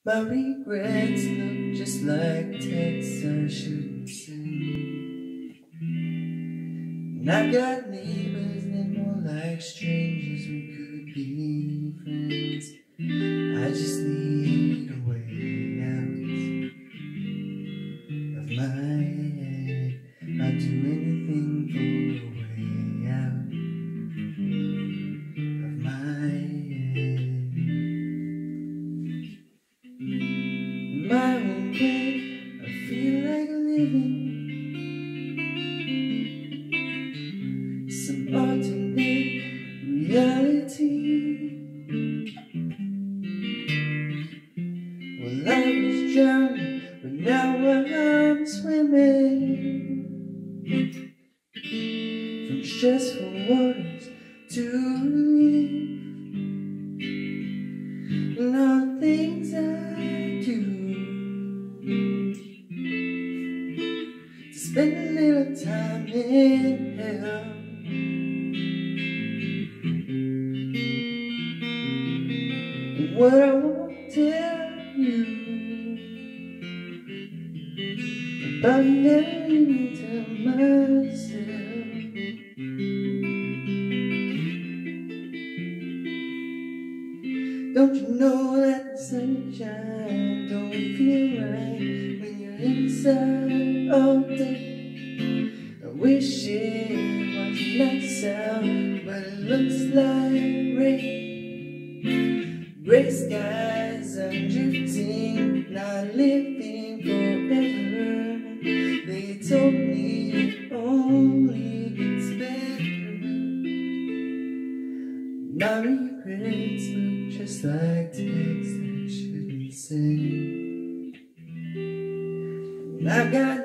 My regrets look just like texts I shouldn't send. And I've got neighbors that more like strangers, we could be friends. I just need a way out of my head. I'd do anything for a way out of my head. My own bed, I feel like living some alternate reality. Well, I was drowning, but now I'm swimming from stressful waters to relief. And all the things I do to spend a little time in hell. And what I won't tell you about, never even tell myself. Don't you know that the sunshine don't feel right when you're inside all day? I wish it was nice out, but it looks like rain. Gray skies are drifting, not living forever. They told me it only gets better. My regrets look just like texts I shouldn't send. And I've got